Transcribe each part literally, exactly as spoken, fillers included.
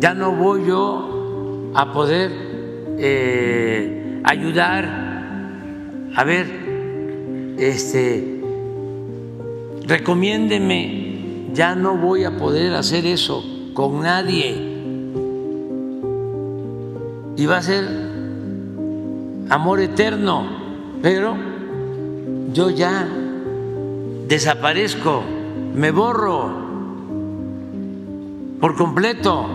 ya no voy yo a poder eh, ayudar. A ver, este, recomiéndeme, ya no voy a poder hacer eso con nadie. Y va a ser amor eterno, pero yo ya desaparezco, me borro por completo.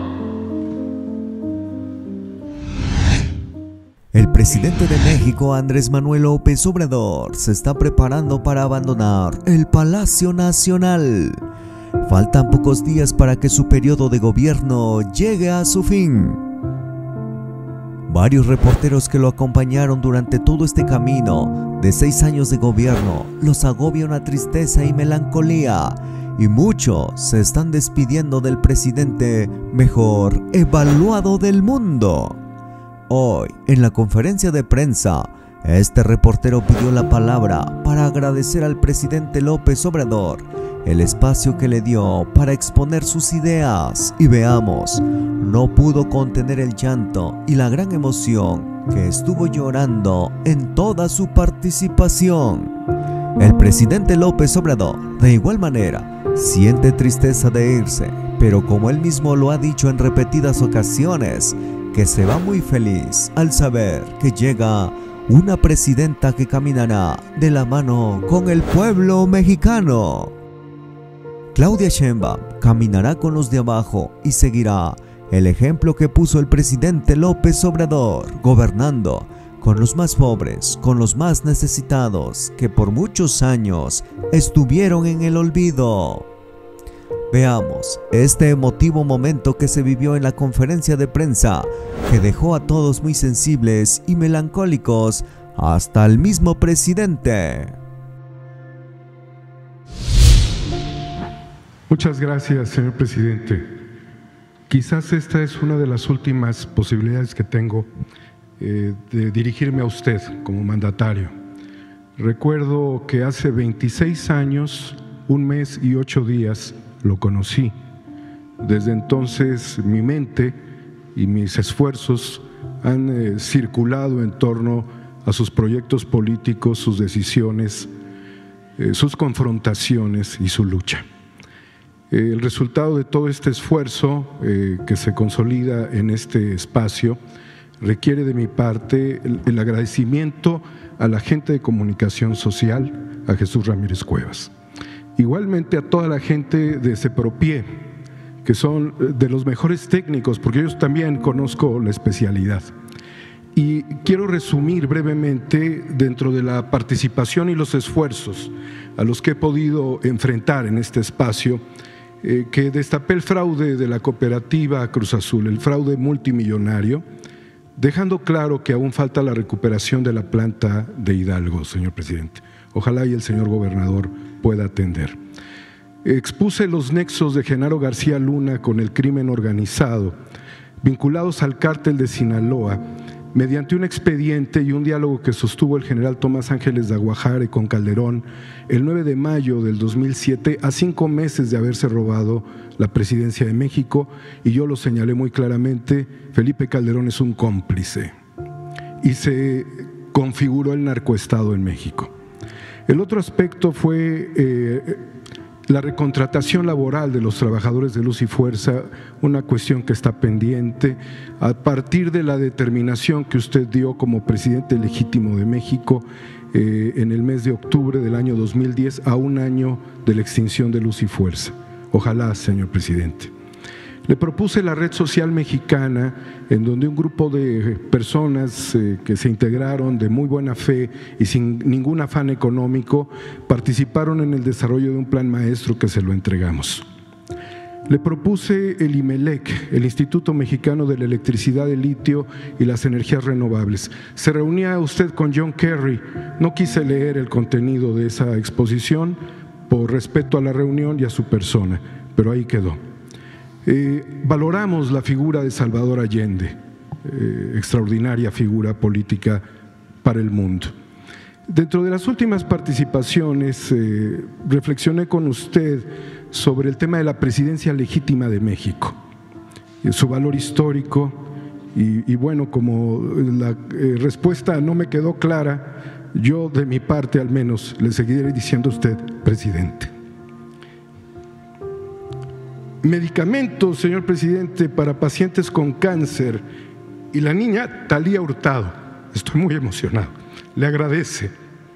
El presidente de México, Andrés Manuel López Obrador, se está preparando para abandonar el Palacio Nacional. Faltan pocos días para que su periodo de gobierno llegue a su fin. Varios reporteros que lo acompañaron durante todo este camino de seis años de gobierno los agobia una tristeza y melancolía, y muchos se están despidiendo del presidente mejor evaluado del mundo. Hoy, en la conferencia de prensa, este reportero pidió la palabra para agradecer al presidente López Obrador el espacio que le dio para exponer sus ideas, y veamos, no pudo contener el llanto y la gran emoción que estuvo llorando en toda su participación. El presidente López Obrador, de igual manera, siente tristeza de irse, pero como él mismo lo ha dicho en repetidas ocasiones, que se va muy feliz al saber que llega una presidenta que caminará de la mano con el pueblo mexicano. Claudia Sheinbaum caminará con los de abajo y seguirá el ejemplo que puso el presidente López Obrador, gobernando con los más pobres, con los más necesitados, que por muchos años estuvieron en el olvido. Veamos este emotivo momento que se vivió en la conferencia de prensa, que dejó a todos muy sensibles y melancólicos, hasta el mismo presidente. Muchas gracias, señor presidente. Quizás esta es una de las últimas posibilidades que tengo eh, de dirigirme a usted como mandatario. Recuerdo que hace veintiséis años, un mes y ocho días, lo conocí. Desde entonces mi mente y mis esfuerzos han eh, circulado en torno a sus proyectos políticos, sus decisiones, eh, sus confrontaciones y su lucha. Eh, el resultado de todo este esfuerzo eh, que se consolida en este espacio requiere de mi parte el, el agradecimiento a la gente de comunicación social, a Jesús Ramírez Cuevas. Igualmente a toda la gente de Sepropié, que son de los mejores técnicos, porque yo también conozco la especialidad. Y quiero resumir brevemente dentro de la participación y los esfuerzos a los que he podido enfrentar en este espacio, eh, que destapé el fraude de la cooperativa Cruz Azul, el fraude multimillonario, dejando claro que aún falta la recuperación de la planta de Hidalgo, señor presidente. Ojalá y el señor gobernador pueda atender. Expuse los nexos de Genaro García Luna con el crimen organizado, vinculados al cártel de Sinaloa, mediante un expediente y un diálogo que sostuvo el general Tomás Ángeles de Aguajare con Calderón el nueve de mayo del dos mil siete, a cinco meses de haberse robado la presidencia de México, y yo lo señalé muy claramente: Felipe Calderón es un cómplice, y se configuró el narcoestado en México. El otro aspecto fue eh, la recontratación laboral de los trabajadores de Luz y Fuerza, una cuestión que está pendiente a partir de la determinación que usted dio como presidente legítimo de México eh, en el mes de octubre del año dos mil diez, a un año de la extinción de Luz y Fuerza. Ojalá, señor presidente. Le propuse la red social mexicana, en donde un grupo de personas eh, que se integraron de muy buena fe y sin ningún afán económico participaron en el desarrollo de un plan maestro que se lo entregamos. Le propuse el IMELEC, el Instituto Mexicano de la Electricidad de Litio y las Energías Renovables. Se reunía usted con John Kerry. No quise leer el contenido de esa exposición por respeto a la reunión y a su persona, pero ahí quedó. Eh, valoramos la figura de Salvador Allende, eh, extraordinaria figura política para el mundo. Dentro de las últimas participaciones, eh, reflexioné con usted sobre el tema de la presidencia legítima de México. su valor histórico y, y bueno, como la eh, respuesta no me quedó clara, yo de mi parte al menos le seguiré diciendo a usted, presidente. Medicamentos, señor presidente, para pacientes con cáncer, y la niña Talía Hurtado, estoy muy emocionado, le agradece.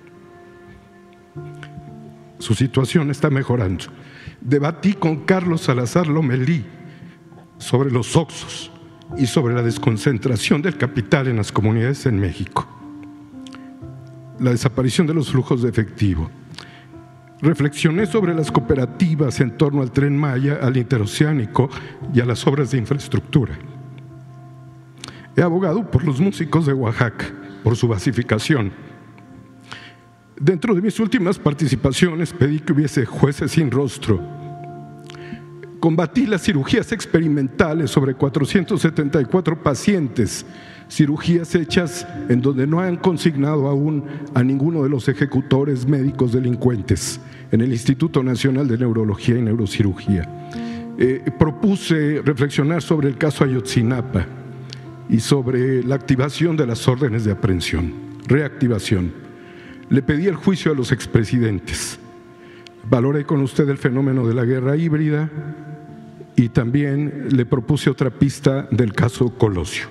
Su situación está mejorando. Debatí con Carlos Salazar Lomelí sobre los oxxos y sobre la desconcentración del capital en las comunidades en México, la desaparición de los flujos de efectivo. Reflexioné sobre las cooperativas en torno al Tren Maya, al interoceánico y a las obras de infraestructura. He abogado por los músicos de Oaxaca, por su basificación. Dentro de mis últimas participaciones pedí que hubiese jueces sin rostro. Combatí las cirugías experimentales sobre cuatrocientos setenta y cuatro pacientes, cirugías hechas en donde no han consignado aún a ninguno de los ejecutores médicos delincuentes en el Instituto Nacional de Neurología y Neurocirugía. Eh, propuse reflexionar sobre el caso Ayotzinapa y sobre la activación de las órdenes de aprehensión, reactivación. Le pedí el juicio a los expresidentes. Valoré con usted el fenómeno de la guerra híbrida y también le propuse otra pista del caso Colosio.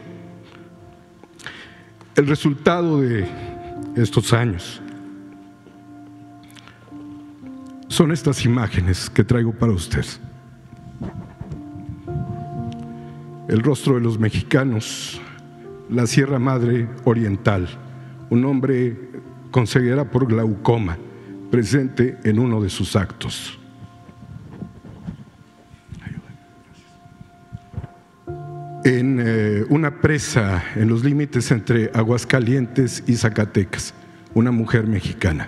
El resultado de estos años son estas imágenes que traigo para usted. El rostro de los mexicanos, la Sierra Madre Oriental, un hombre con ceguera por glaucoma, presente en uno de sus actos. En eh, una presa en los límites entre Aguascalientes y Zacatecas, una mujer mexicana.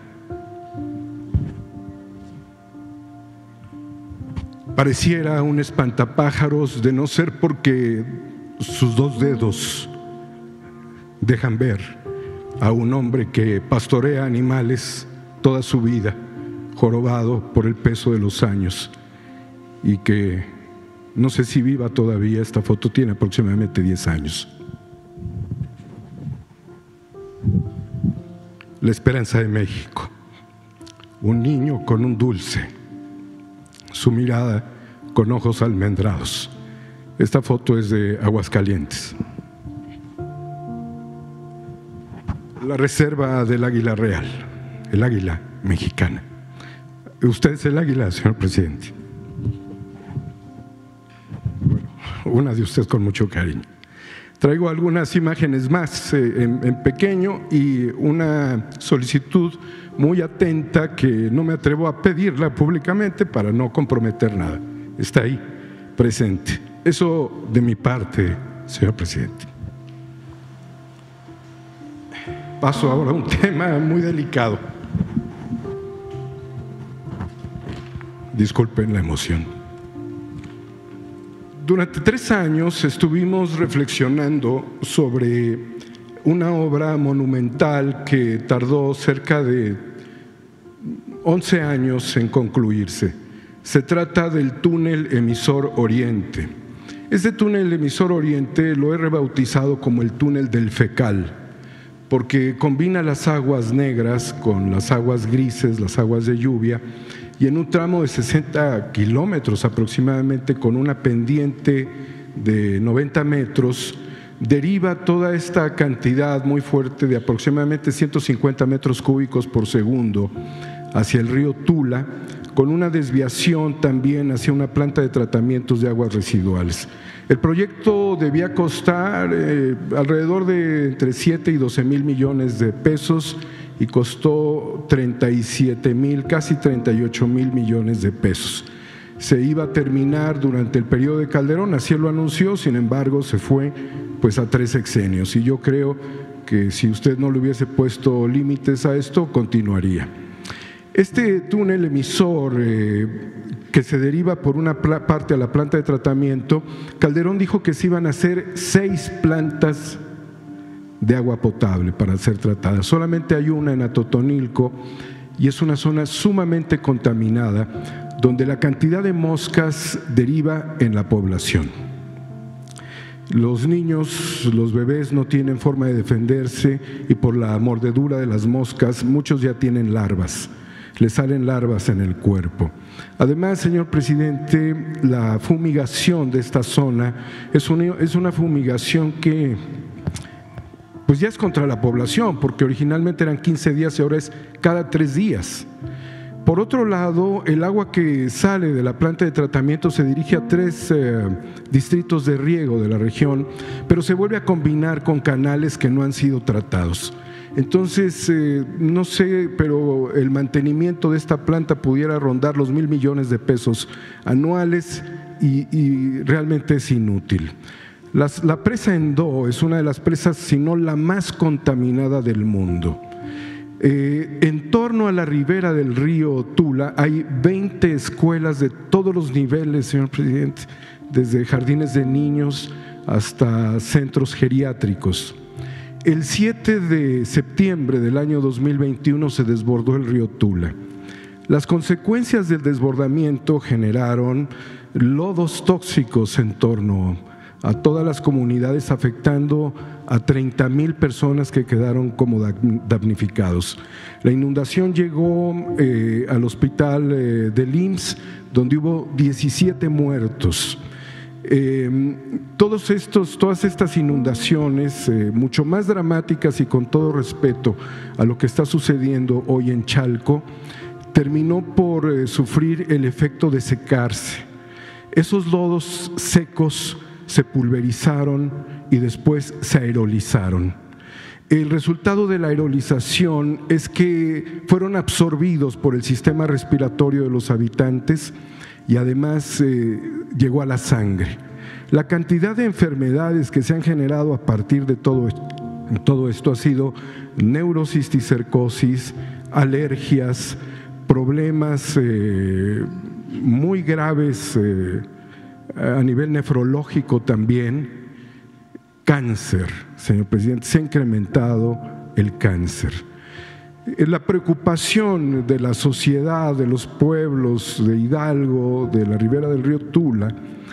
Pareciera un espantapájaros de no ser porque sus dos dedos dejan ver a un hombre que pastorea animales toda su vida, jorobado por el peso de los años y que no sé si viva todavía. Esta foto tiene aproximadamente diez años. La esperanza de México, un niño con un dulce, su mirada con ojos almendrados. Esta foto es de Aguascalientes. La reserva del águila real, el águila mexicana. Usted es el águila, señor presidente. Bueno, una de usted con mucho cariño. Traigo algunas imágenes más eh, en, en pequeño y una solicitud muy atenta que no me atrevo a pedirla públicamente para no comprometer nada. Está ahí, presente. Eso de mi parte, señor presidente. Paso ahora a un tema muy delicado. Disculpen la emoción. Durante tres años estuvimos reflexionando sobre una obra monumental que tardó cerca de once años en concluirse. Se trata del túnel emisor Oriente. Este túnel emisor Oriente lo he rebautizado como el túnel del fecal, porque combina las aguas negras con las aguas grises, las aguas de lluvia, y en un tramo de sesenta kilómetros aproximadamente, con una pendiente de noventa metros, deriva toda esta cantidad muy fuerte de aproximadamente ciento cincuenta metros cúbicos por segundo hacia el río Tula, con una desviación también hacia una planta de tratamientos de aguas residuales. El proyecto debía costar eh, alrededor de entre siete y doce mil millones de pesos y costó treinta y siete mil, casi treinta y ocho mil millones de pesos. Se iba a terminar durante el periodo de Calderón, así lo anunció, sin embargo se fue pues a tres sexenios y yo creo que si usted no le hubiese puesto límites a esto, continuaría. Este túnel emisor eh, que se deriva por una parte a la planta de tratamiento, Calderón dijo que se iban a hacer seis plantas de agua potable para ser tratadas. Solamente hay una en Atotonilco y es una zona sumamente contaminada donde la cantidad de moscas deriva en la población. Los niños, los bebés no tienen forma de defenderse y por la mordedura de las moscas muchos ya tienen larvas, les salen larvas en el cuerpo. Además, señor presidente, la fumigación de esta zona es una, es una fumigación que pues ya es contra la población, porque originalmente eran quince días y ahora es cada tres días. Por otro lado, el agua que sale de la planta de tratamiento se dirige a tres eh, distritos de riego de la región, pero se vuelve a combinar con canales que no han sido tratados. Entonces, eh, no sé, pero el mantenimiento de esta planta pudiera rondar los mil millones de pesos anuales y, y realmente es inútil. Las, la presa Endó es una de las presas, si no la más contaminada del mundo. Eh, en torno a la ribera del río Tula hay veinte escuelas de todos los niveles, señor presidente, desde jardines de niños hasta centros geriátricos. El siete de septiembre del año dos mil veintiuno se desbordó el río Tula. Las consecuencias del desbordamiento generaron lodos tóxicos en torno a todas las comunidades, afectando a treinta mil personas que quedaron como damnificados. La inundación llegó eh, al hospital eh, del I M S S, donde hubo diecisiete muertos. Eh, todos estos, todas estas inundaciones, eh, mucho más dramáticas y con todo respeto a lo que está sucediendo hoy en Chalco, terminó por eh, sufrir el efecto de secarse. Esos lodos secos se pulverizaron y después se aerolizaron. El resultado de la aerolización es que fueron absorbidos por el sistema respiratorio de los habitantes y además eh, llegó a la sangre. La cantidad de enfermedades que se han generado a partir de todo, todo esto ha sido neurocisticercosis, alergias, problemas eh, muy graves eh, a nivel nefrológico también, cáncer, señor presidente, se ha incrementado el cáncer. La preocupación de la sociedad, de los pueblos de Hidalgo, de la ribera del río Tula,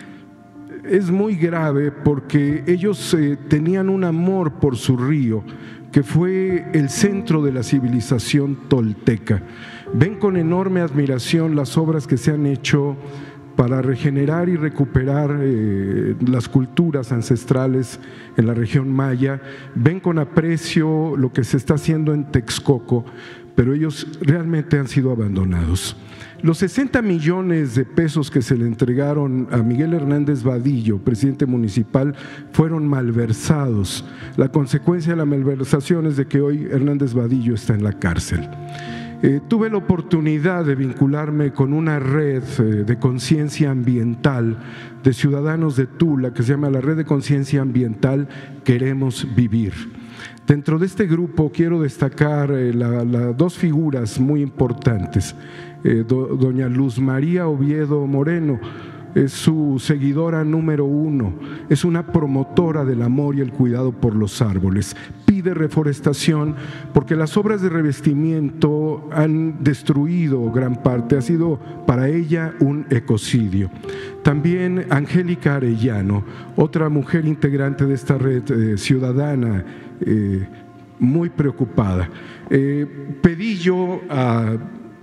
es muy grave porque ellos eh, tenían un amor por su río, que fue el centro de la civilización tolteca. Ven con enorme admiración las obras que se han hecho para regenerar y recuperar eh, las culturas ancestrales en la región maya. Ven con aprecio lo que se está haciendo en Texcoco, pero ellos realmente han sido abandonados. Los sesenta millones de pesos que se le entregaron a Miguel Hernández Vadillo, presidente municipal, fueron malversados. La consecuencia de la malversación es de que hoy Hernández Vadillo está en la cárcel. Eh, tuve la oportunidad de vincularme con una red eh, de conciencia ambiental de ciudadanos de Tula que se llama la Red de Conciencia Ambiental Queremos Vivir. Dentro de este grupo quiero destacar eh, la, la, dos figuras muy importantes. Eh, do, doña Luz María Oviedo Moreno es su seguidora número uno, es una promotora del amor y el cuidado por los árboles. Pide reforestación porque las obras de revestimiento han destruido gran parte, ha sido para ella un ecocidio. También Angélica Arellano, otra mujer integrante de esta red eh, ciudadana, eh, muy preocupada. Eh, pedí yo a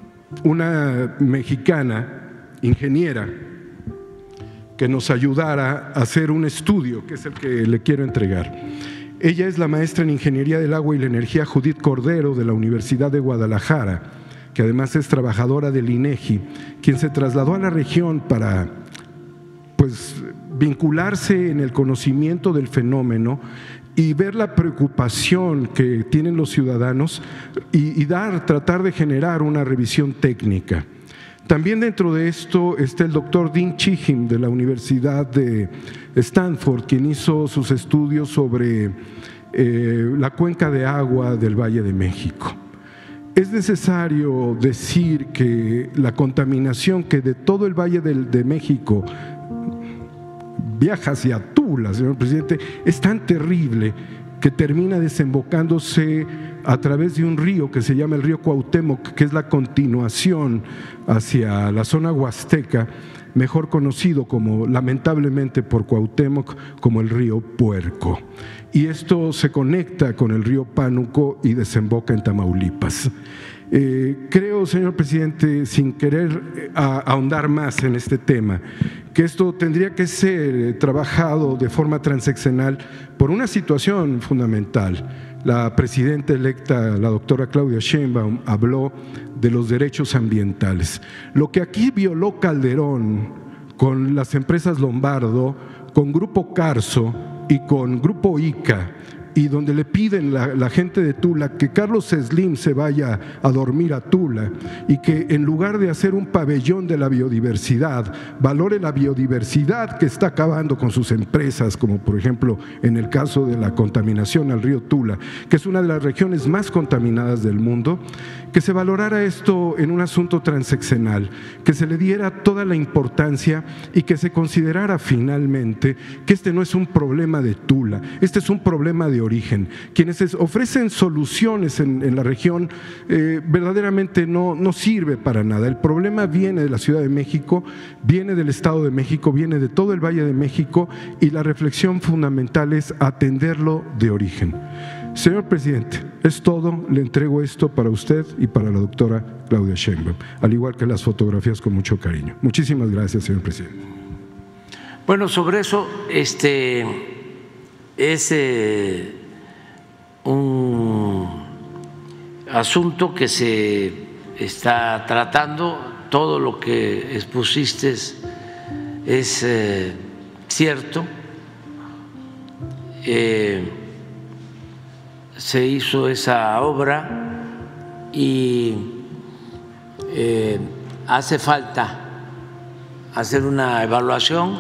una mexicana, ingeniera, que nos ayudara a hacer un estudio, que es el que le quiero entregar. Ella es la maestra en Ingeniería del Agua y la Energía Judith Cordero de la Universidad de Guadalajara, que además es trabajadora del INEGI, quien se trasladó a la región para pues, vincularse en el conocimiento del fenómeno y ver la preocupación que tienen los ciudadanos y, y dar, tratar de generar una revisión técnica. También dentro de esto está el doctor Dean Chihim de la Universidad de Stanford, quien hizo sus estudios sobre eh, la cuenca de agua del Valle de México. Es necesario decir que la contaminación que de todo el Valle de, de México viaja hacia Tula, señor presidente, es tan terrible que termina desembocándose a través de un río que se llama el río Cuauhtémoc, que es la continuación hacia la zona huasteca, mejor conocido como, lamentablemente por Cuauhtémoc, como el río Puerco. Y esto se conecta con el río Pánuco y desemboca en Tamaulipas. Eh, creo, señor presidente, sin querer eh, a, ahondar más en este tema, que esto tendría que ser eh, trabajado de forma transeccional por una situación fundamental. La presidenta electa, la doctora Claudia Sheinbaum, habló de los derechos ambientales. Lo que aquí violó Calderón con las empresas Lombardo, con Grupo Carso y con Grupo Ica, y donde le piden la, la gente de Tula que Carlos Slim se vaya a dormir a Tula y que en lugar de hacer un pabellón de la biodiversidad, valore la biodiversidad que está acabando con sus empresas, como por ejemplo en el caso de la contaminación al río Tula, que es una de las regiones más contaminadas del mundo, que se valorara esto en un asunto transeccional, que se le diera toda la importancia y que se considerara finalmente que este no es un problema de Tula, este es un problema de origen. Quienes ofrecen soluciones en, en la región eh, verdaderamente no, no sirve para nada. El problema viene de la Ciudad de México, viene del Estado de México, viene de todo el Valle de México, y la reflexión fundamental es atenderlo de origen. Señor presidente, es todo. Le entrego esto para usted y para la doctora Claudia Sheinbaum, al igual que las fotografías, con mucho cariño. Muchísimas gracias, señor presidente. Bueno, sobre eso, este es eh, un asunto que se está tratando. Todo lo que expusiste es eh, cierto. Eh, se hizo esa obra y eh, hace falta hacer una evaluación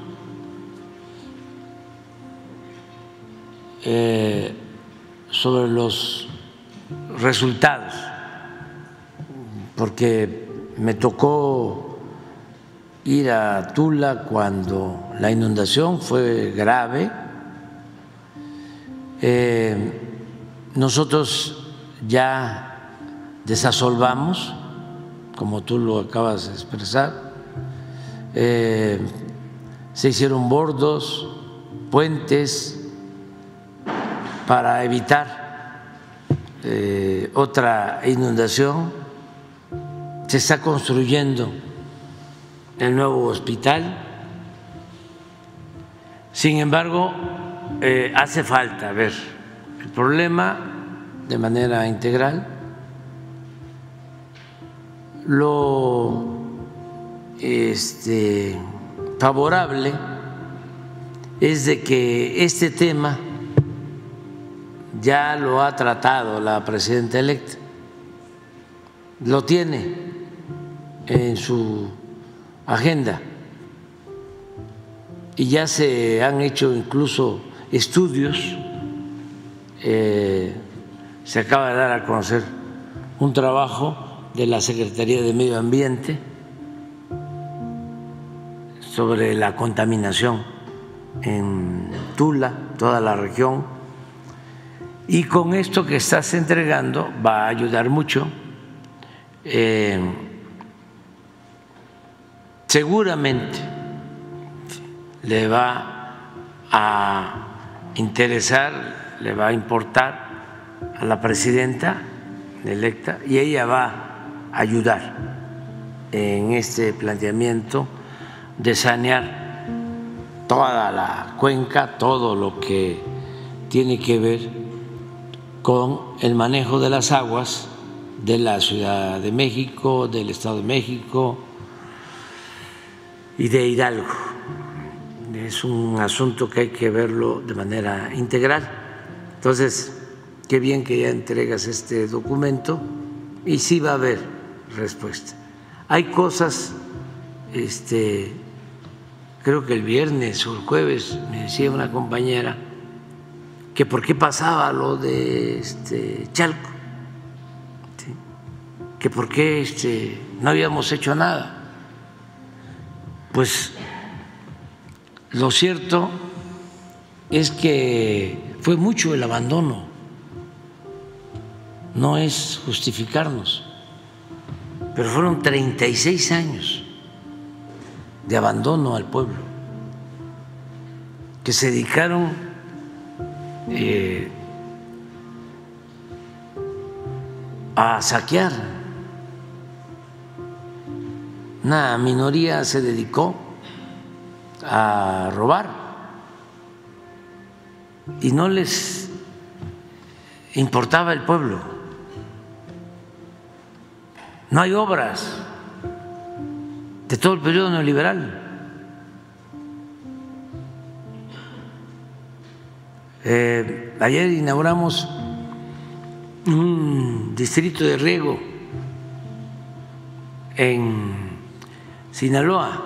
eh, sobre los resultados, porque me tocó ir a Tula cuando la inundación fue grave. Eh, Nosotros ya desasolvamos, como tú lo acabas de expresar, eh, se hicieron bordos, puentes para evitar eh, otra inundación, se está construyendo el nuevo hospital. Sin embargo, eh, hace falta ver el problema de manera integral. Lo este, favorable es de que este tema ya lo ha tratado la presidenta electa, lo tiene en su agenda y ya se han hecho incluso estudios. Eh, se acaba de dar a conocer un trabajo de la Secretaría de Medio Ambiente sobre la contaminación en Tula, toda la región, y con esto que estás entregando va a ayudar mucho. Eh, seguramente le va a interesar, le va a importar a la presidenta electa y ella va a ayudar en este planteamiento de sanear toda la cuenca, todo lo que tiene que ver con el manejo de las aguas de la Ciudad de México, del Estado de México y de Hidalgo. Es un asunto que hay que verlo de manera integral. Entonces, qué bien que ya entregas este documento y sí va a haber respuesta. Hay cosas, este, creo que el viernes o el jueves me decía una compañera que por qué pasaba lo de este Chalco, ¿sí? Que por qué este, no habíamos hecho nada. Pues lo cierto es que fue mucho el abandono no es justificarnos, pero fueron treinta y seis años de abandono al pueblo, que se dedicaron eh, a saquear. Una minoría se dedicó a robar y no les importaba el pueblo. No hay obras de todo el periodo neoliberal. Eh, ayer inauguramos un distrito de riego en Sinaloa,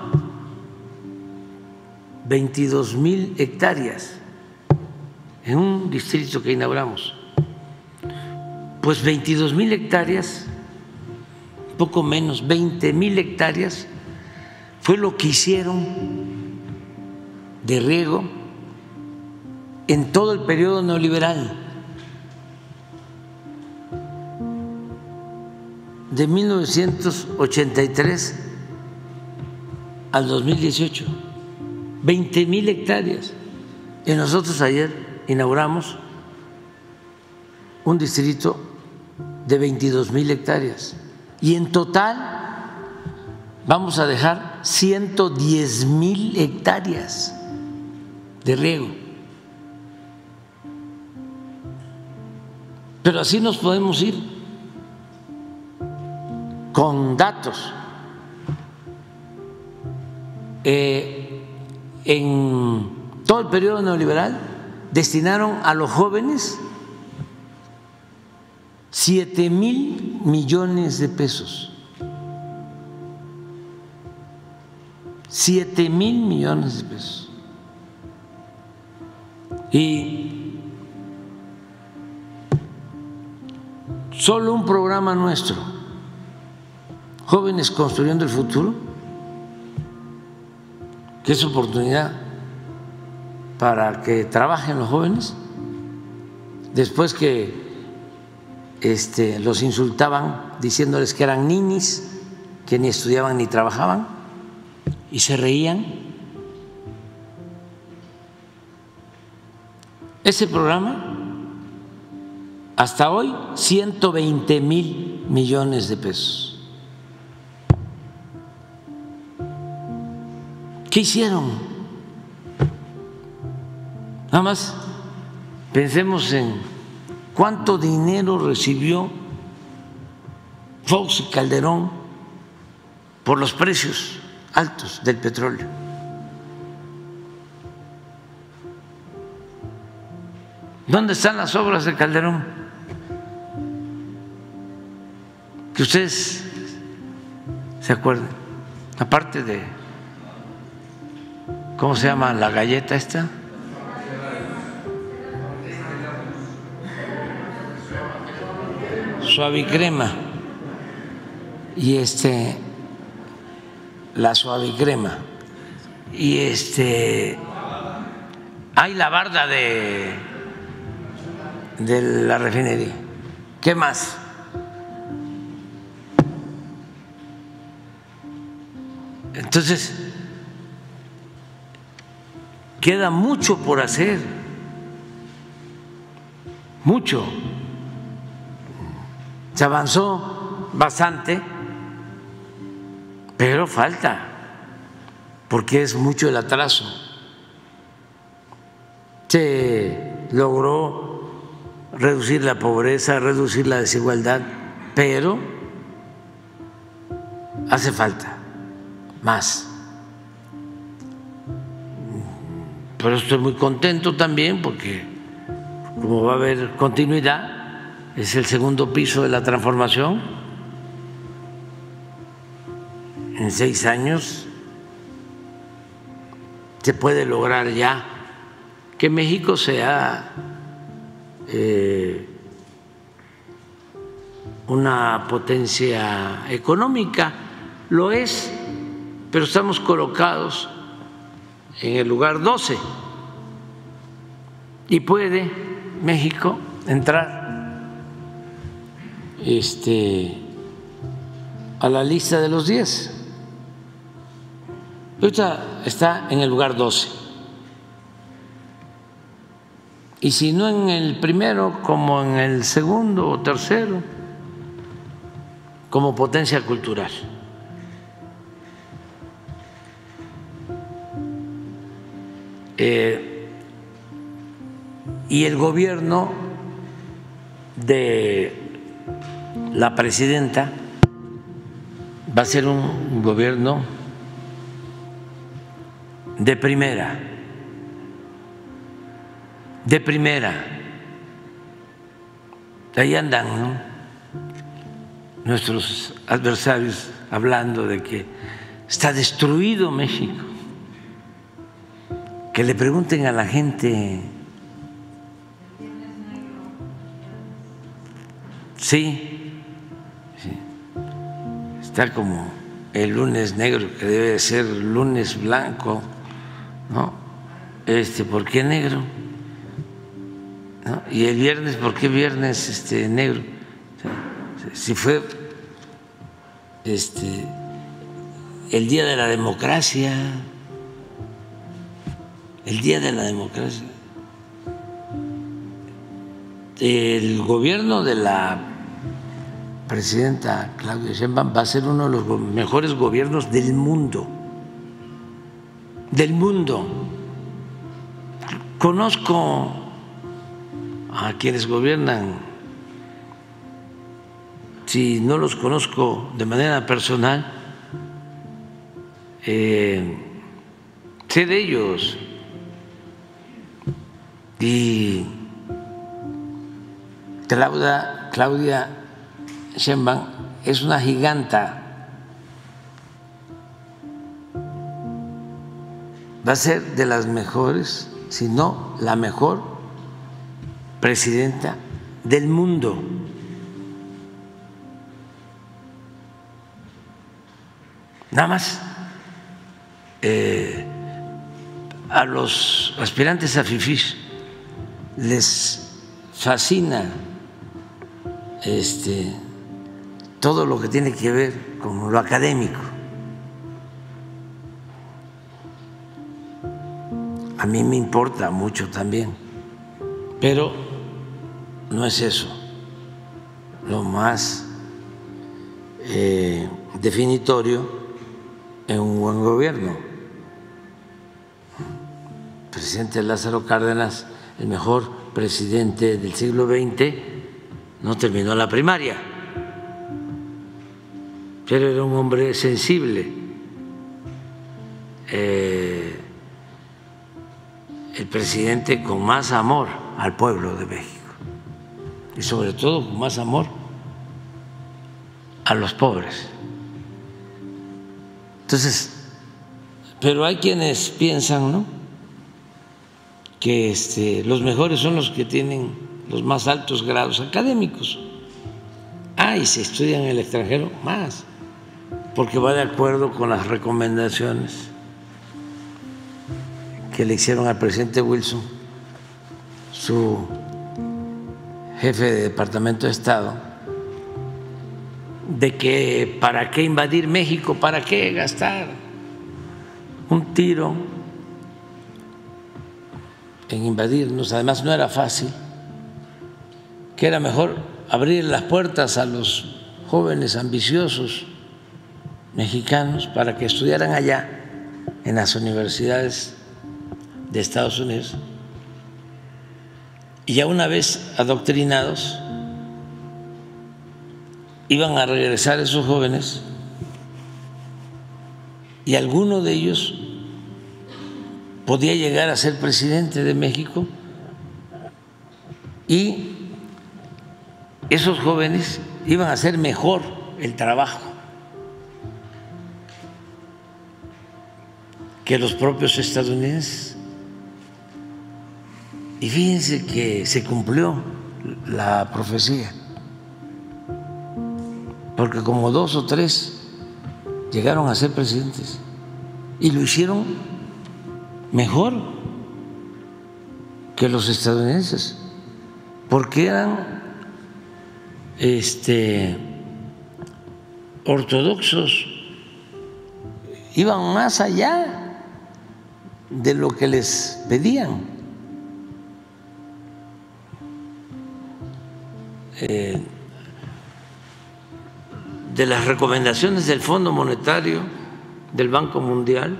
veintidós mil hectáreas en un distrito que inauguramos. Pues veintidós mil hectáreas, poco menos, veinte mil hectáreas fue lo que hicieron de riego en todo el periodo neoliberal, de mil novecientos ochenta y tres al dos mil dieciocho, veinte mil hectáreas. Y nosotros ayer inauguramos un distrito de veintidós mil hectáreas. Y en total vamos a dejar ciento diez mil hectáreas de riego. Pero así nos podemos ir con datos. Eh, en todo el periodo neoliberal destinaron a los jóvenes siete mil millones de pesos. Siete mil millones de pesos. Y solo un programa nuestro, Jóvenes Construyendo el Futuro, que es oportunidad para que trabajen los jóvenes, después que este, los insultaban diciéndoles que eran ninis, que ni estudiaban ni trabajaban, y se reían. Ese programa, hasta hoy, ciento veinte mil millones de pesos. ¿Qué hicieron? Nada más pensemos en cuánto dinero recibió Fox y Calderón por los precios altos del petróleo. ¿Dónde están las obras de Calderón? Que ustedes se acuerden, aparte de, ¿cómo se llama la galleta esta? Suavicrema. Y este, la suavicrema. Y este, hay la barda de, de la refinería. ¿Qué más? Entonces, queda mucho por hacer, mucho. Se avanzó bastante, pero falta, porque es mucho el atraso. Se logró reducir la pobreza, reducir la desigualdad, pero hace falta más. Pero estoy muy contento también porque como va a haber continuidad, es el segundo piso de la transformación. En seis años se puede lograr ya que México sea eh, una potencia económica. Lo es, pero estamos colocados en el lugar doce y puede México entrar este, a la lista de los diez. Ahorita está en el lugar doce. Y si no en el primero, como en el segundo o tercero, como potencia cultural. Eh, y el gobierno de la presidenta va a ser un gobierno de primera, de primera. Ahí andan, ¿no?, nuestros adversarios hablando de que está destruido México. Que le pregunten a la gente. Sí, sí, está como el lunes negro, que debe de ser lunes blanco, ¿no? Este, ¿por qué negro? ¿No? Y el viernes, ¿por qué viernes este, negro? O sea, si fue este, el día de la democracia, el día de la democracia, el gobierno de la presidenta Claudia Sheinbaum va a ser uno de los mejores gobiernos del mundo, del mundo. Conozco a quienes gobiernan, si no los conozco de manera personal, eh, sé de ellos. Y Claudia, Claudia Sheinbaum es una giganta. Va a ser de las mejores, si no la mejor presidenta del mundo. Nada más eh, a los aspirantes a fifís les fascina este, todo lo que tiene que ver con lo académico. A mí me importa mucho también, pero no es eso lo más eh, definitorio en un buen gobierno. El presidente Lázaro Cárdenas, el mejor presidente del siglo veinte, no terminó la primaria, pero era un hombre sensible. Eh, el presidente con más amor al pueblo de México y sobre todo con más amor a los pobres. Entonces, pero hay quienes piensan, ¿no?, que este, los mejores son los que tienen los más altos grados académicos. Ah, y se estudia en el extranjero más, porque va de acuerdo con las recomendaciones que le hicieron al presidente Wilson, su jefe de Departamento de Estado, de que para qué invadir México, para qué gastar un tiro en invadirnos. Además no era fácil, que era mejor abrir las puertas a los jóvenes ambiciosos mexicanos para que estudiaran allá en las universidades de Estados Unidos, y ya una vez adoctrinados iban a regresar esos jóvenes y alguno de ellos podía llegar a ser presidente de México, y esos jóvenes iban a hacer mejor el trabajo que los propios estadounidenses. Y fíjense que se cumplió la profecía, porque como dos o tres llegaron a ser presidentes y lo hicieron mejor que los estadounidenses, porque eran este, ortodoxos iban más allá de lo que les pedían. Eh, de las recomendaciones del Fondo Monetario, del Banco Mundial,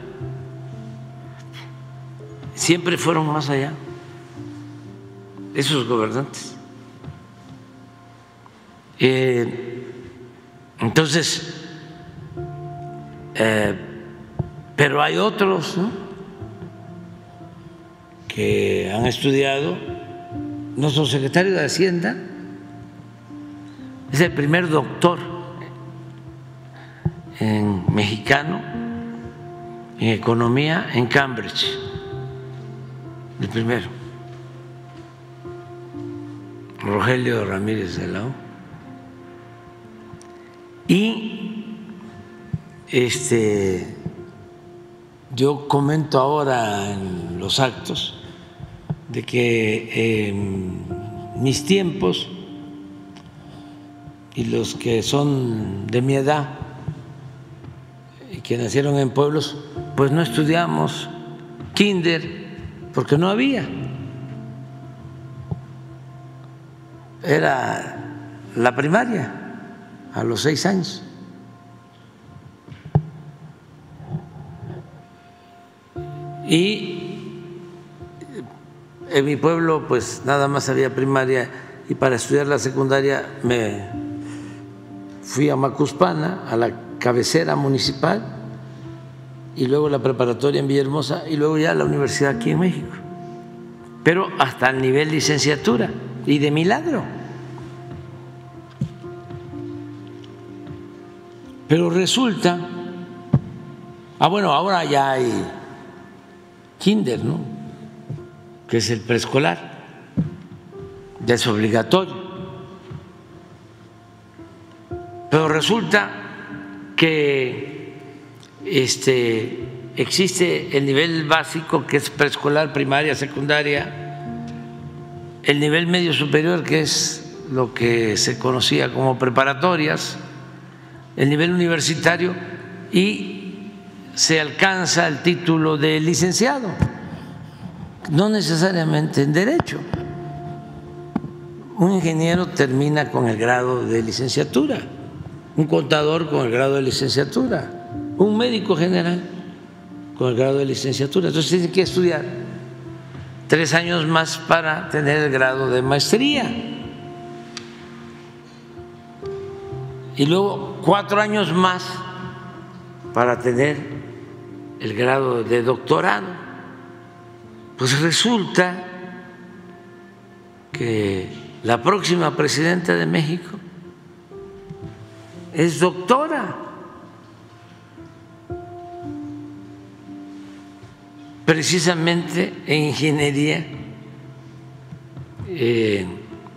siempre fueron más allá esos gobernantes. Eh, entonces, eh, pero hay otros, ¿no?, que han estudiado. Nuestro secretario de Hacienda es el primer doctor en mexicano en economía en Cambridge, el primero, Rogelio Ramírez de la O. Y este, yo comento ahora en los actos de que en mis tiempos y los que son de mi edad y que nacieron en pueblos, pues no estudiamos kinder porque no había. Era la primaria a los seis años. Y en mi pueblo pues nada más había primaria, y para estudiar la secundaria me fui a Macuspana, a la cabecera municipal, y luego la preparatoria en Villahermosa, y luego ya la universidad aquí en México, pero hasta el nivel licenciatura, y de milagro. Pero resulta, ah bueno, ahora ya hay kinder, ¿no?, que es el preescolar, ya es obligatorio. Pero resulta que este, existe el nivel básico, que es preescolar, primaria, secundaria, el nivel medio superior, que es lo que se conocía como preparatorias, el nivel universitario, y se alcanza el título de licenciado, no necesariamente en Derecho. Un ingeniero termina con el grado de licenciatura, un contador con el grado de licenciatura, un médico general con el grado de licenciatura. Entonces tiene que estudiar tres años más para tener el grado de maestría, y luego cuatro años más para tener el grado de doctorado. Pues resulta que la próxima presidenta de México es doctora, precisamente en ingeniería eh,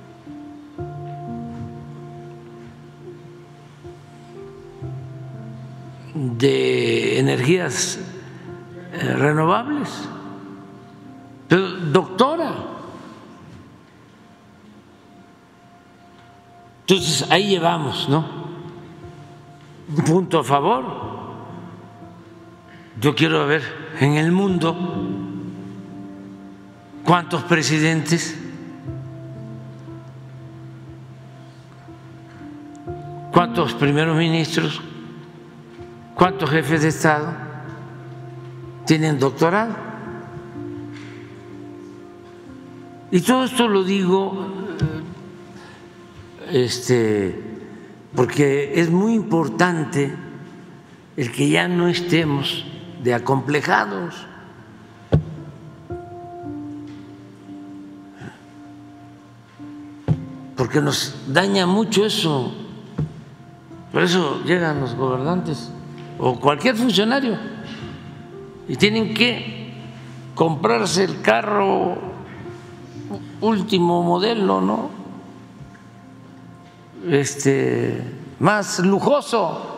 de energías eh, renovables, pero doctora. Entonces ahí llevamos, ¿no?, un punto a favor. Yo quiero ver en el mundo cuántos presidentes, cuántos primeros ministros, cuántos jefes de Estado tienen doctorado. Y todo esto lo digo este, porque es muy importante el que ya no estemos de acomplejados. Porque nos daña mucho eso. Por eso llegan los gobernantes o cualquier funcionario y tienen que comprarse el carro último modelo, ¿no?, este, más lujoso,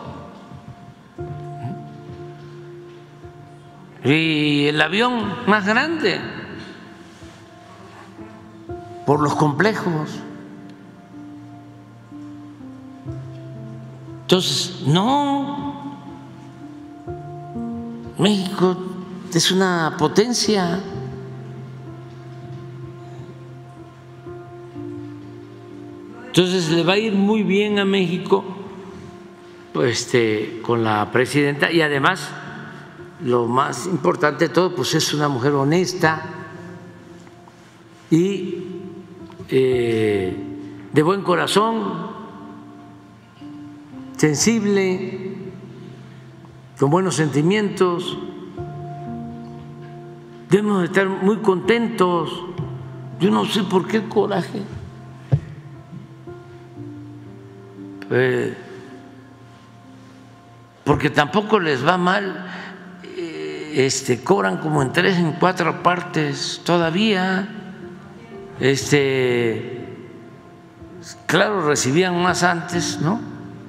y el avión más grande, por los complejos. Entonces, no, México es una potencia. Entonces le va a ir muy bien a México pues, este, con la presidenta, y además lo más importante de todo pues es una mujer honesta y eh, de buen corazón, sensible, con buenos sentimientos. Debemos de estar muy contentos. Yo no sé por qué el coraje. Eh, porque tampoco les va mal, eh, este, cobran como en tres, en cuatro partes todavía. Este, claro, recibían más antes, ¿no?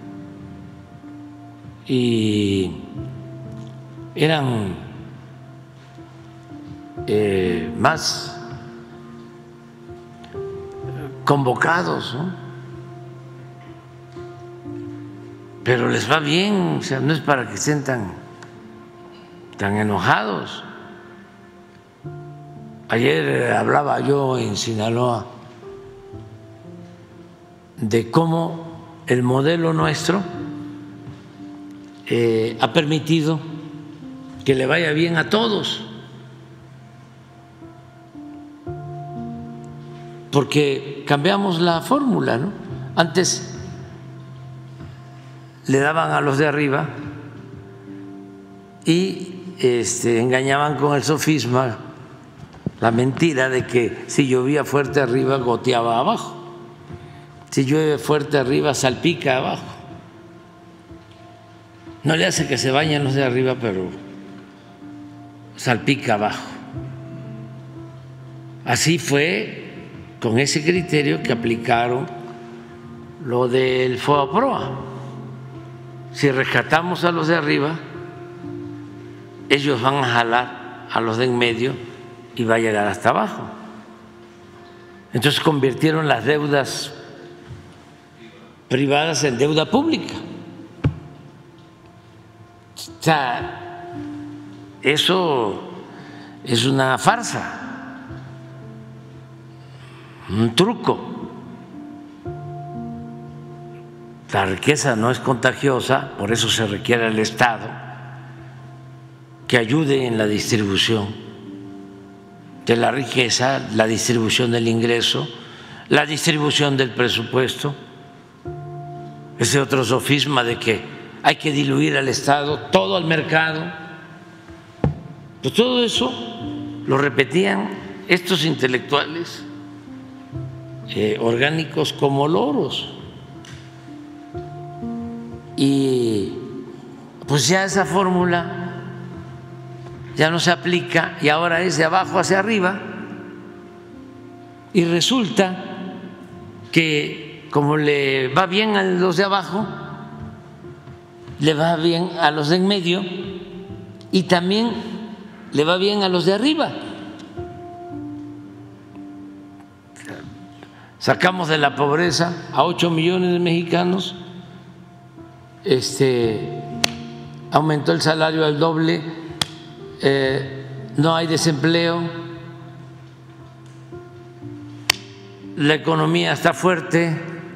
Y eran eh, más convocados, ¿no? Pero les va bien, o sea, no es para que estén tan, tan enojados. Ayer hablaba yo en Sinaloa de cómo el modelo nuestro eh, ha permitido que le vaya bien a todos, porque cambiamos la fórmula, ¿no? Antes le daban a los de arriba y este, engañaban con el sofisma, la mentira de que si llovía fuerte arriba goteaba abajo, si llueve fuerte arriba salpica abajo. No le hace que se bañen los de arriba, pero salpica abajo. Así fue con ese criterio que aplicaron lo del FOBAPROA. Si rescatamos a los de arriba, ellos van a jalar a los de en medio y va a llegar hasta abajo. Entonces convirtieron las deudas privadas en deuda pública. O sea, eso es una farsa, un truco. La riqueza no es contagiosa, por eso se requiere al Estado que ayude en la distribución de la riqueza, la distribución del ingreso, la distribución del presupuesto. Ese otro sofisma de que hay que diluir al Estado, todo al mercado. Pues todo eso lo repetían estos intelectuales eh, orgánicos como loros. Y pues ya esa fórmula ya no se aplica y ahora es de abajo hacia arriba, y resulta que como le va bien a los de abajo, le va bien a los de en medio y también le va bien a los de arriba. Sacamos de la pobreza a ocho millones de mexicanos. Este, aumentó el salario al doble, eh, no hay desempleo, la economía está fuerte,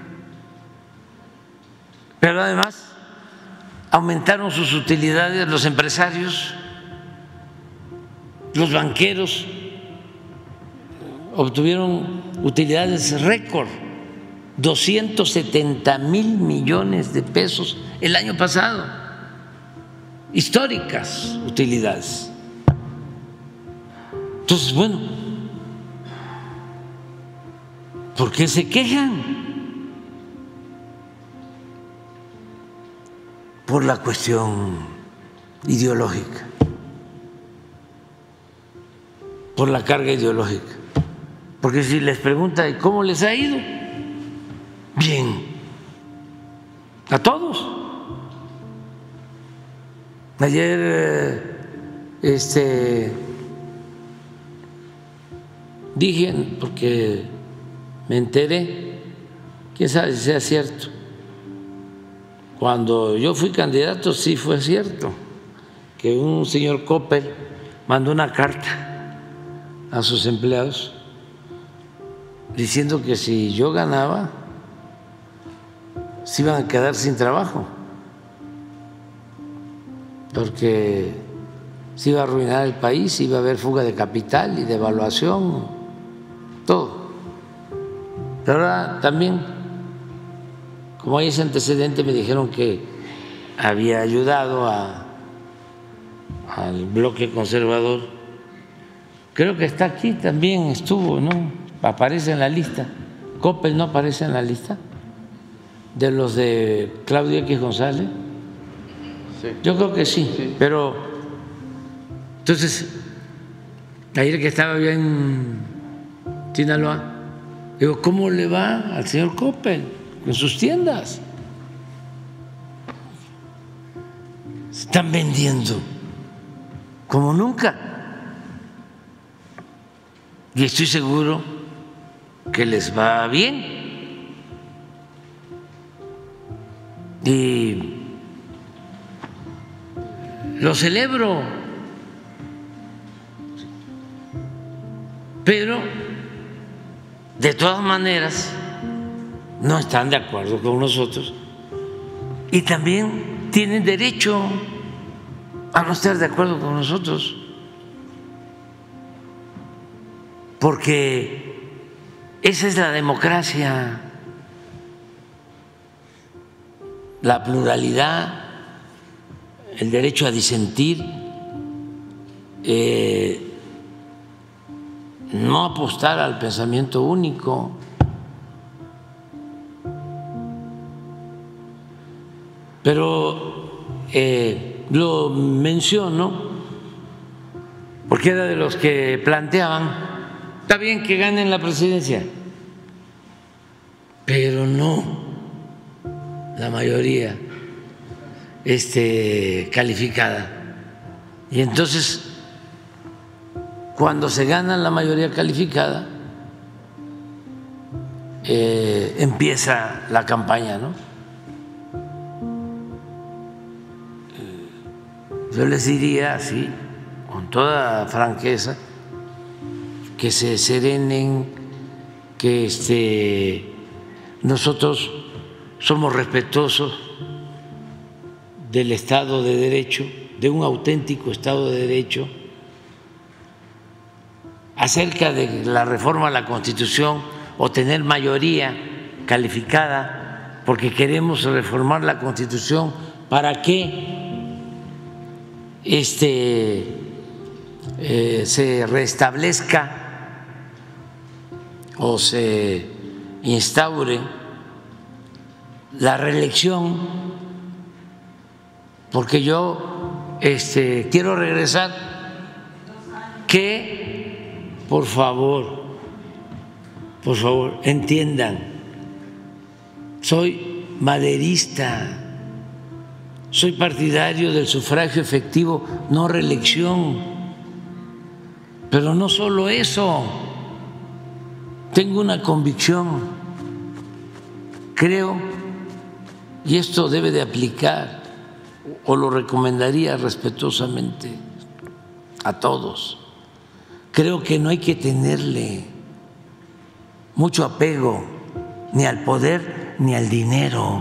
pero además aumentaron sus utilidades los empresarios, los banqueros obtuvieron utilidades récord. doscientos setenta mil millones de pesos el año pasado, históricas utilidades. Entonces, bueno, ¿por qué se quejan? Por la cuestión ideológica, por la carga ideológica. Porque si les pregunta ¿y cómo les ha ido? Bien, a todos. Ayer este, dije, porque me enteré, quién sabe si sea cierto, cuando yo fui candidato sí fue cierto que un señor Coppel mandó una carta a sus empleados diciendo que si yo ganaba se iban a quedar sin trabajo porque se iba a arruinar el país, iba a haber fuga de capital y devaluación, todo. Pero ahora también, como hay ese antecedente, me dijeron que había ayudado a, al bloque conservador. Creo que está aquí también, estuvo, ¿no? Aparece en la lista. Coppel no aparece en la lista de los de Claudio X González. Sí. Yo creo que sí, sí. Pero entonces, ayer que estaba yo en Sinaloa, digo, ¿cómo le va al señor Coppel en sus tiendas? Se están vendiendo como nunca. Y estoy seguro que les va bien. Y lo celebro. Pero, de todas maneras, no están de acuerdo con nosotros y también tienen derecho a no estar de acuerdo con nosotros, porque esa es la democracia, la pluralidad, el derecho a disentir, eh, no apostar al pensamiento único. Pero eh, lo menciono porque era de los que planteaban, está bien que ganen la presidencia, pero no la mayoría este, calificada. Y entonces, cuando se gana la mayoría calificada, eh, empieza la campaña, ¿no? Eh, yo les diría así, con toda franqueza, que se serenen, que este, nosotros somos respetuosos del Estado de Derecho, de un auténtico Estado de Derecho. Acerca de la reforma a la Constitución o tener mayoría calificada, porque queremos reformar la Constitución para que este, eh, se restablezca o se instaure la reelección, porque yo este, quiero regresar, que por favor, por favor, entiendan, soy maderista, soy partidario del sufragio efectivo, no reelección, pero no solo eso, tengo una convicción, creo, y esto debe de aplicar, o lo recomendaría respetuosamente a todos. Creo que no hay que tenerle mucho apego ni al poder ni al dinero.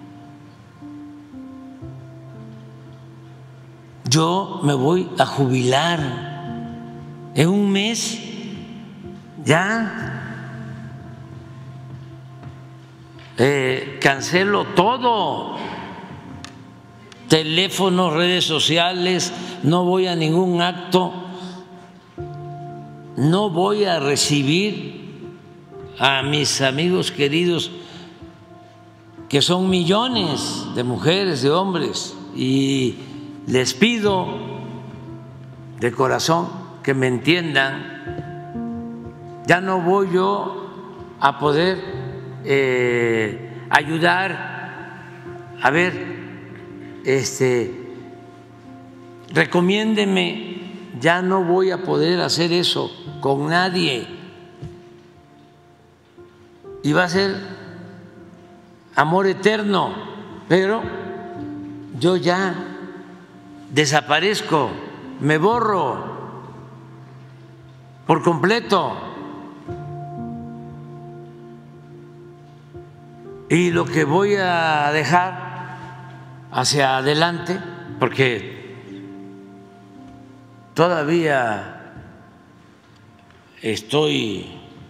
Yo me voy a jubilar en un mes, ya eh, cancelo todo, teléfono, redes sociales, no voy a ningún acto. No voy a recibir a mis amigos queridos, que son millones de mujeres, de hombres, y les pido de corazón que me entiendan. Ya no voy yo a poder eh, ayudar. A ver, este, recomiéndeme. Ya no voy a poder hacer eso con nadie y va a ser amor eterno, pero yo ya desaparezco, me borro por completo. Y lo que voy a dejar hacia adelante, porque todavía estoy,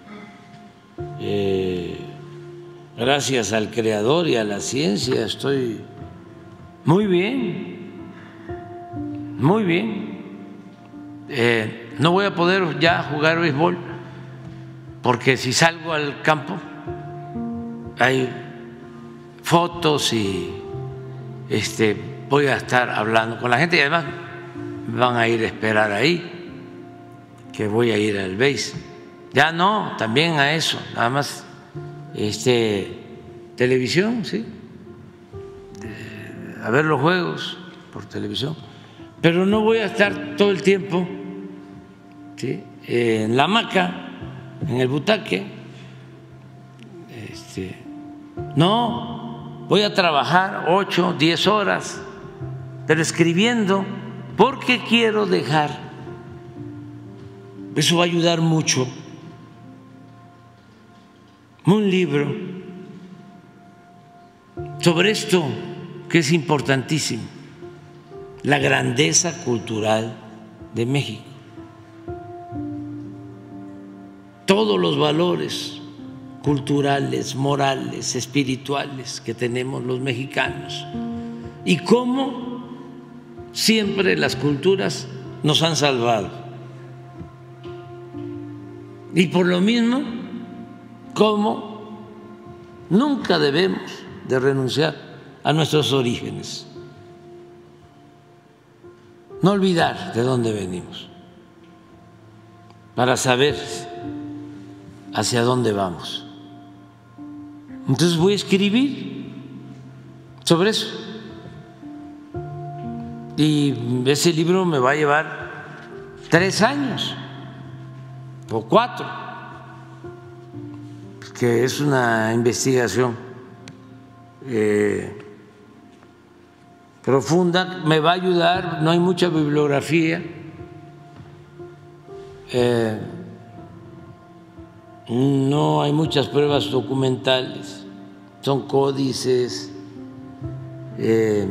eh, gracias al Creador y a la ciencia, estoy muy bien, muy bien. Eh, no voy a poder ya jugar béisbol, porque si salgo al campo hay fotos y este, voy a estar hablando con la gente, y además me van a ir a esperar ahí, que voy a ir al béis. Ya no, también a eso, nada más este, televisión, sí, a ver los juegos por televisión, pero no voy a estar todo el tiempo, ¿sí?, en la hamaca, en el butaque. Este, no, voy a trabajar ocho, diez horas, pero escribiendo, porque quiero dejar, eso va a ayudar mucho, un libro sobre esto que es importantísimo, la grandeza cultural de México, todos los valores culturales, morales, espirituales que tenemos los mexicanos, y cómo siempre las culturas nos han salvado, y por lo mismo cómo nunca debemos de renunciar a nuestros orígenes, no olvidar de dónde venimos, para saber hacia dónde vamos. Entonces voy a escribir sobre eso, y ese libro me va a llevar tres años o cuatro, que es una investigación eh, profunda, me va a ayudar, no hay mucha bibliografía, eh, no hay muchas pruebas documentales, son códices, eh,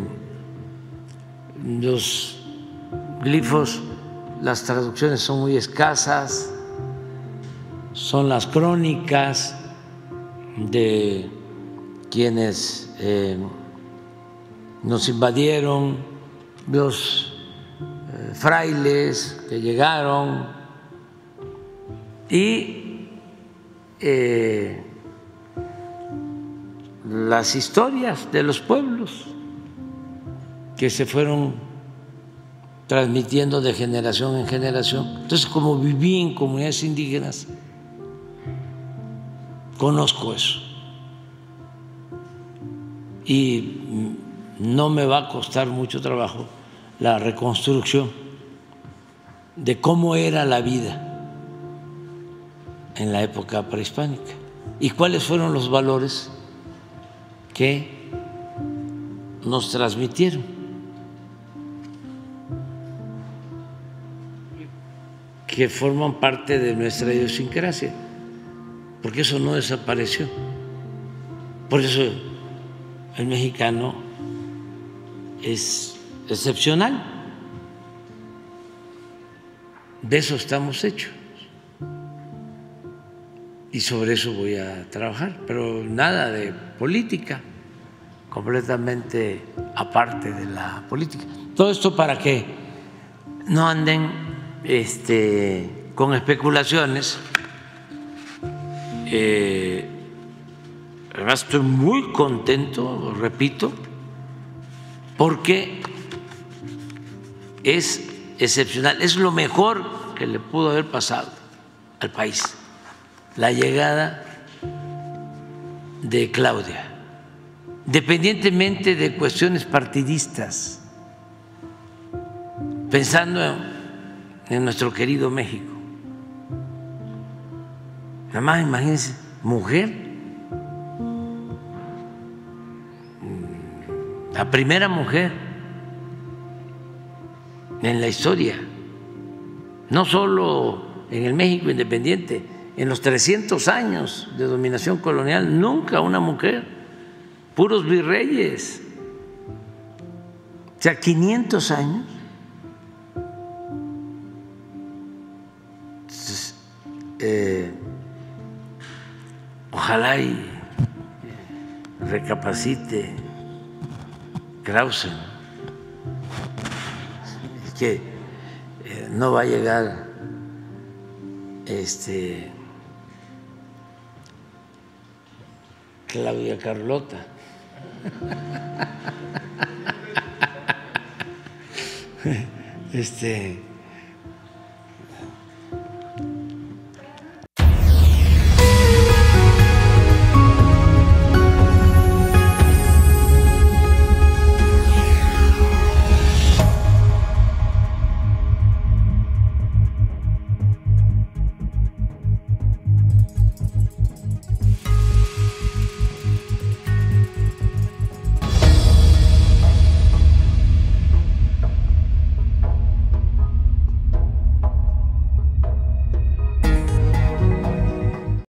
los glifos, las traducciones son muy escasas, son las crónicas de quienes eh, nos invadieron, los eh, frailes que llegaron, y Eh, las historias de los pueblos que se fueron transmitiendo de generación en generación. Entonces, como viví en comunidades indígenas, conozco eso, y no me va a costar mucho trabajo la reconstrucción de cómo era la vida en la época prehispánica y cuáles fueron los valores que nos transmitieron, que forman parte de nuestra idiosincrasia, porque eso no desapareció. Por eso el mexicano es excepcional, de eso estamos hechos. Y sobre eso voy a trabajar, pero nada de política, completamente aparte de la política. Todo esto para que no anden este, con especulaciones. Eh, además estoy muy contento, repito, porque es excepcional, es lo mejor que le pudo haber pasado al país, la llegada de Claudia, independientemente de cuestiones partidistas, pensando en nuestro querido México. Nada más imagínense, mujer, la primera mujer en la historia, no solo en el México independiente, en los trescientos años de dominación colonial, nunca una mujer, puros virreyes. O sea, quinientos años. Entonces, eh, ojalá y recapacite Krause, que eh, no va a llegar este Claudia Carlota. Este